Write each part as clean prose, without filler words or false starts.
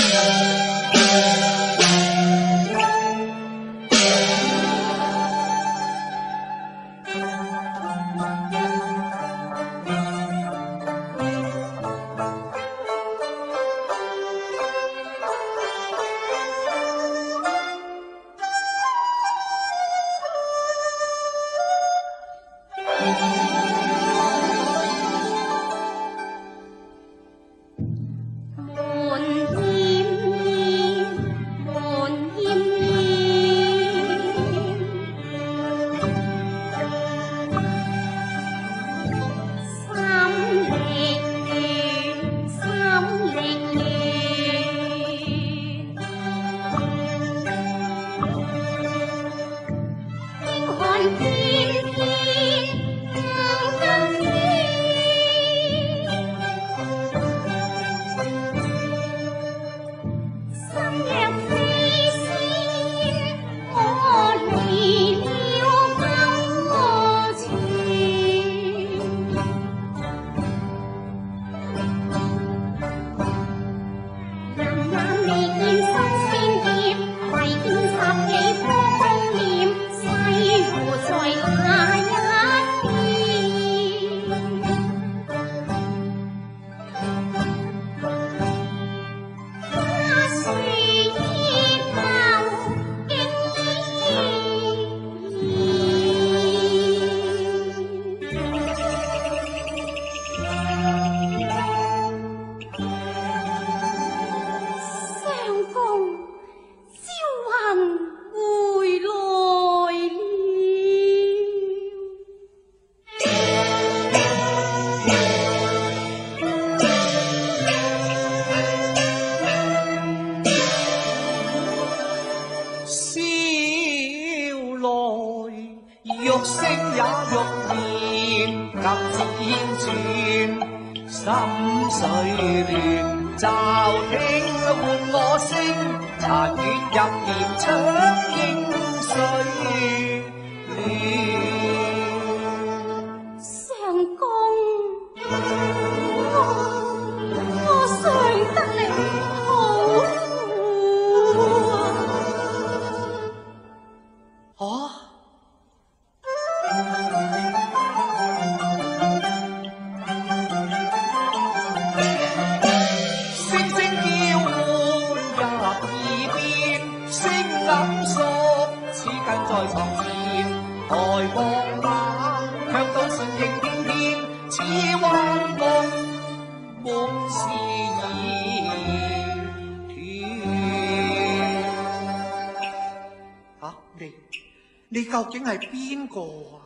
你究竟係邊個啊？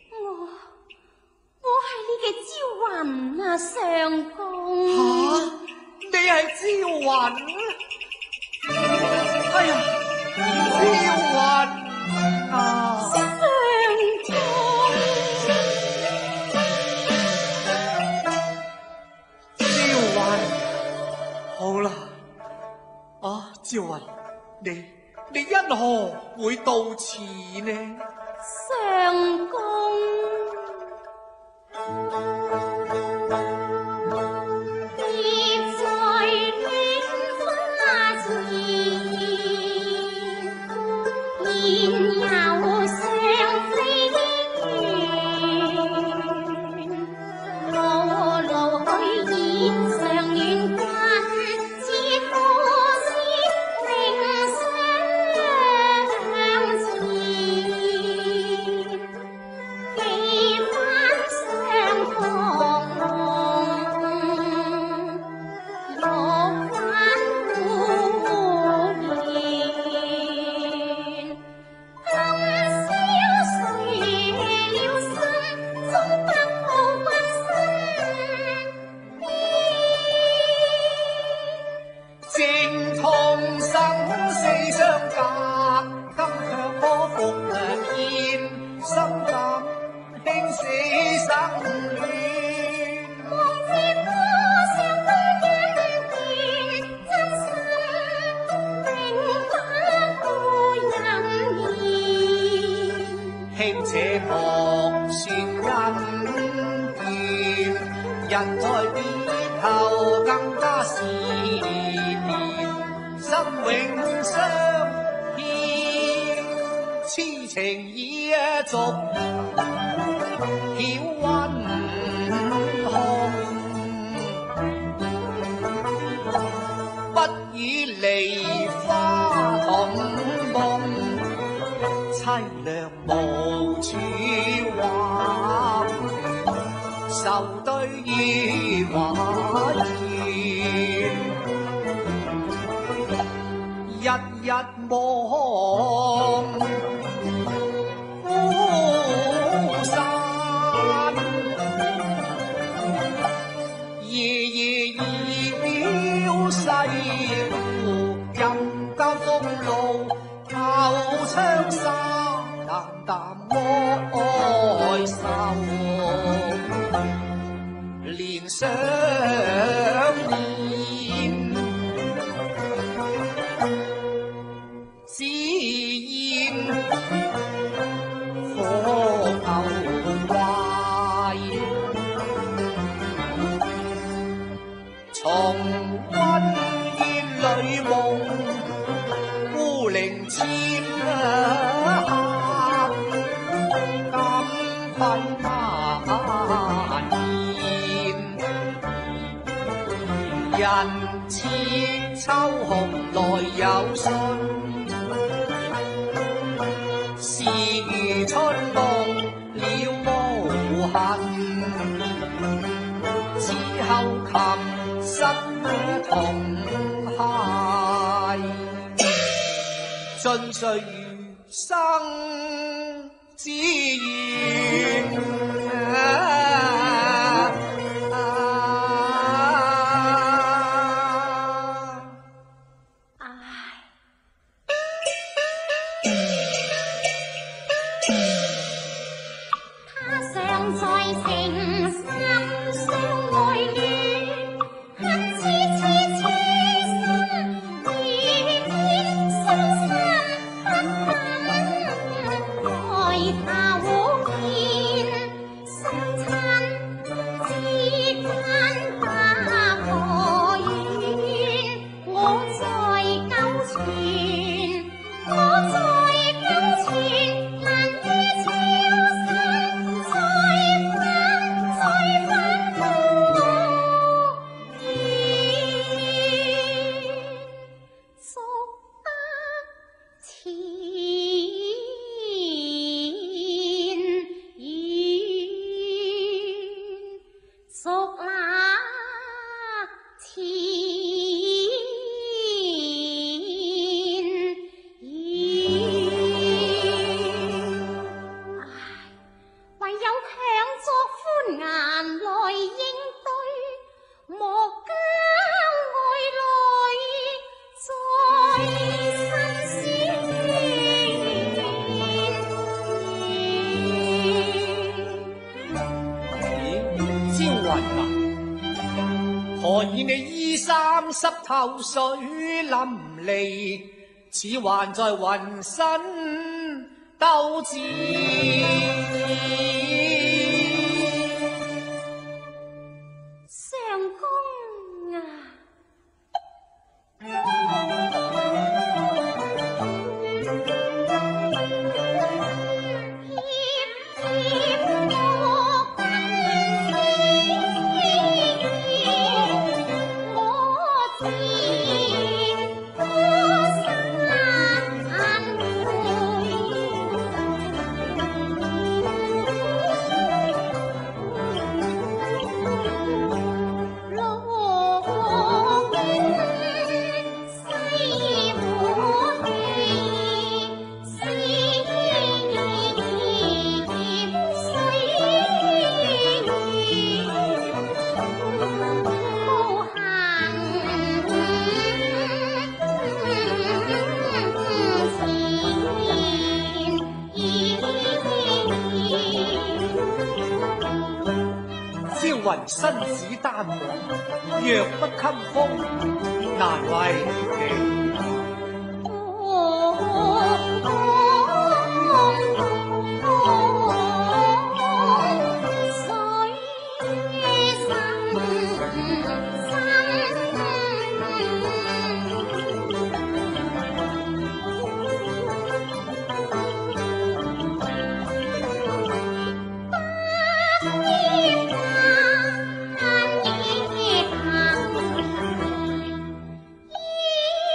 我係你嘅招魂啊，相公。 吓，你係招魂？哎呀，招魂啊！ 相公， 招魂，好啦，招魂，你因何會到此呢？ 相公，蝶在戀花前，燕有雙飛遠，路路去燕上戀君，似故事永相纏。幾番相逢，欲返故園。今宵睡了心，終不報君身正痛生死相隔，今卻可復見，心感輕死生戀。 望接我相公恩眷，真心永不負任言。 輕且莫說恩怨，人在別後更加思念。 痴情野俗曉溫控，不以梨花同夢，凄涼無處話，愁對意話言，日日望孤山，夜夜繞西湖，任交風露舊窗紗，淡淡哀愁，連想念，只言火牛懷，重溫煙裏夢，孤零千客，感憤難言，人似秋紅來有信，是如春夢了無痕，此後琴瑟同諧，盡誰餘生之願。何以你衣衫濕透水淋漓，似還在渾身鬥志？ 相公啊！ 雲身子單薄，弱不禁風，難為你。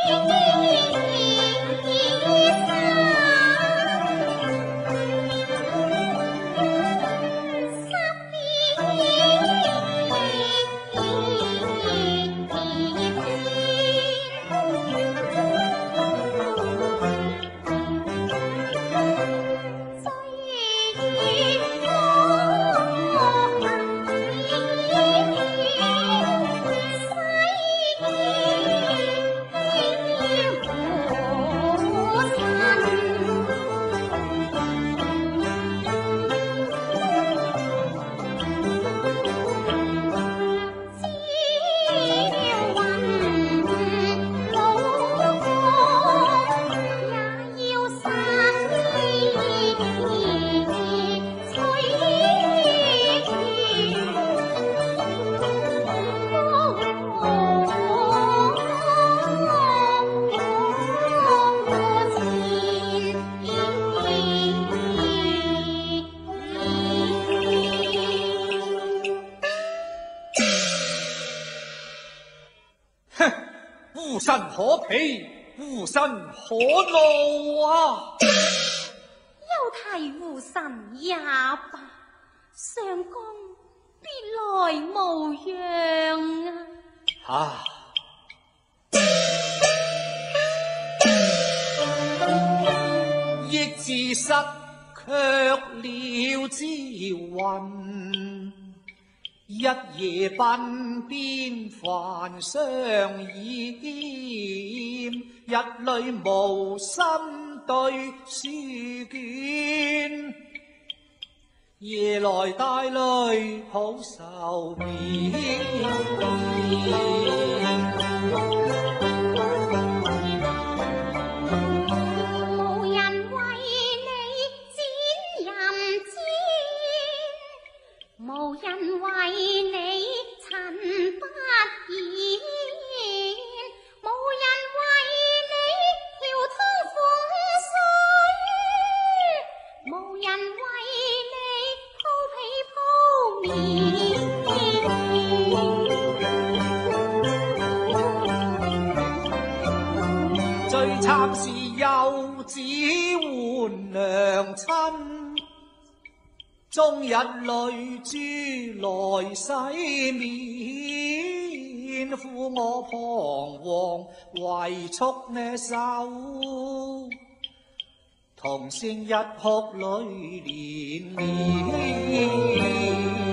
吾身何疲，吾身何劳啊！ 休提吾神也罢，相公必来无恙啊！ 啊！忆自失却了朝云。一夜鬓边繁相掩，日里无心对书卷，夜来带泪好愁眠。 无人为你尘不见，无人为你调通风水，无人为你铺被铺面。最惨是幼子换娘亲。终日泪珠来洗面，苦我彷徨，唯促呢手，同声一哭泪连绵。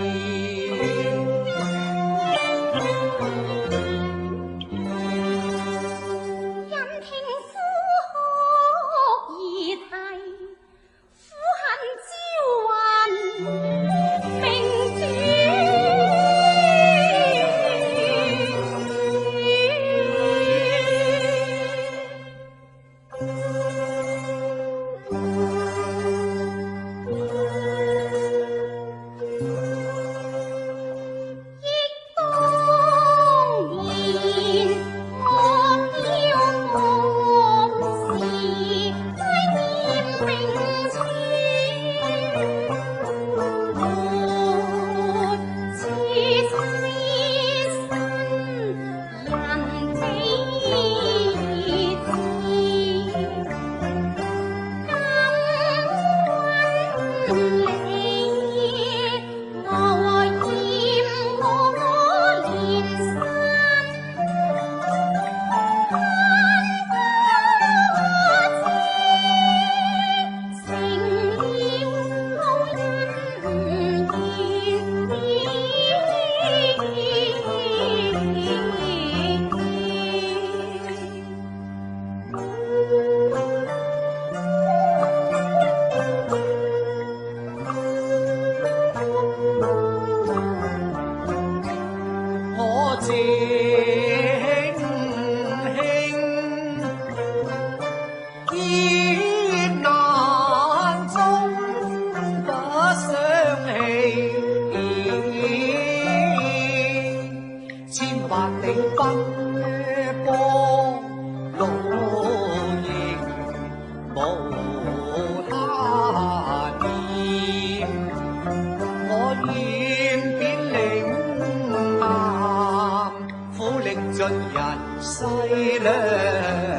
尽人世量。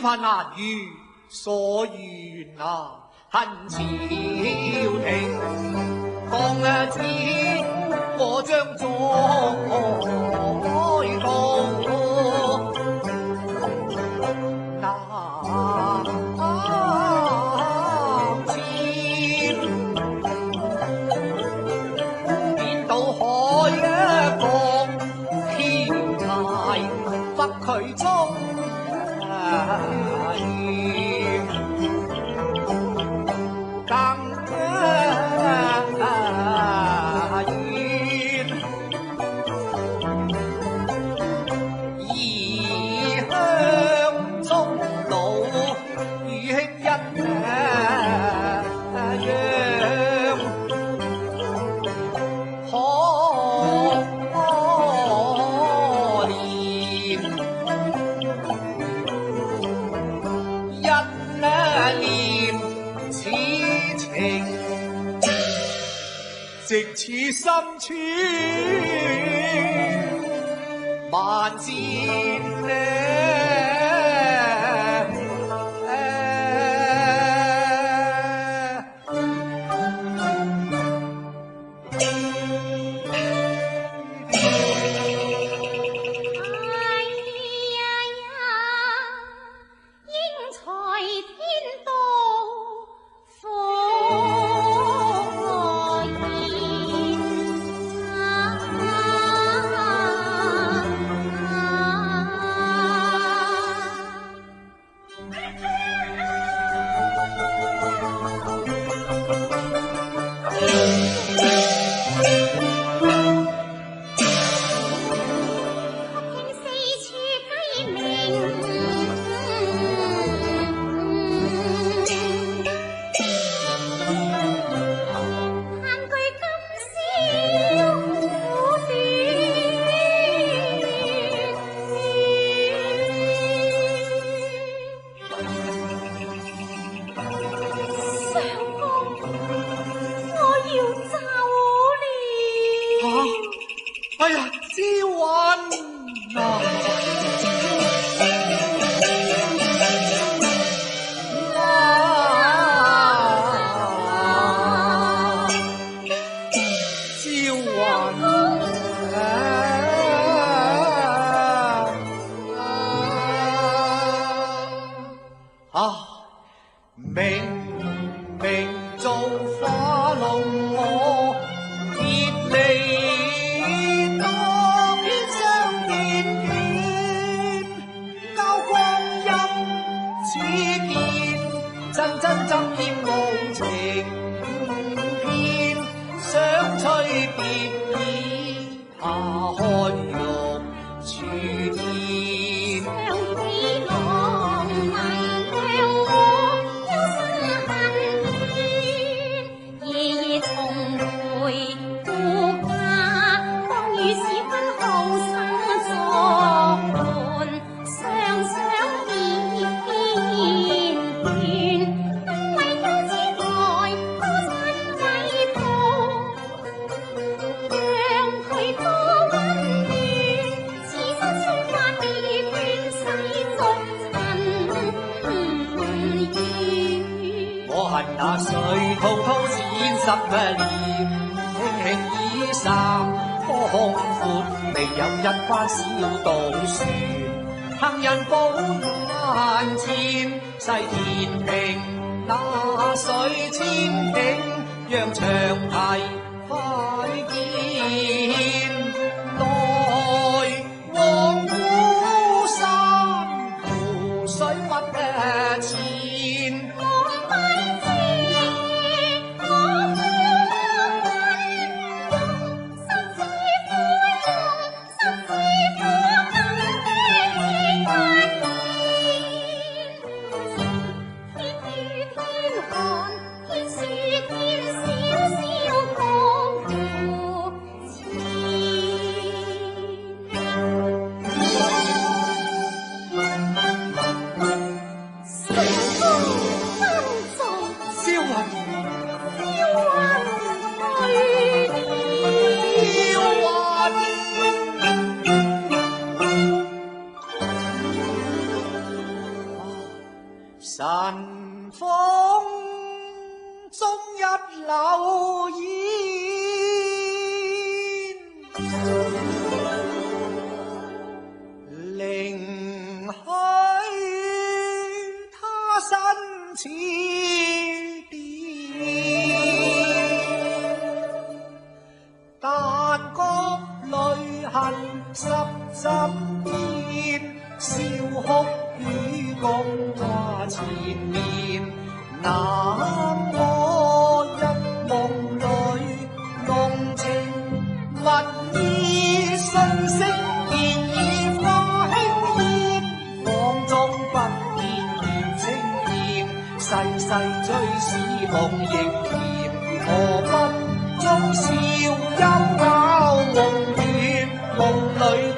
番难遇所願啊，恨朝廷降旨，我將再告南遷，便到海角天涯北渠中。更遠，異鄉中老與兄一樣，可憐。念此情，直似心穿萬箭哎呀，招雲啊！招雲明明做花弄我別離。真真真厭無情片，想吹別意下看玉處天。 想起浪漫讓我憂心恨怨，夜夜重回故家，當與時分後生作伴，雙雙結牽緣。 恨那水滔滔淺濕念，輕輕倚三方闊，未有一關小渡船。行人步難前，細田平那水千頃，讓長堤快見。來往孤山湖水不淺。 流言，令许他身似电，但觉泪痕湿湿边，笑哭与共话前面。那我一梦里浓情蜜意瞬息，便已花轻烟，房中不见月清甜，细细追思梦亦甜，何不终宵幽幽梦断，梦里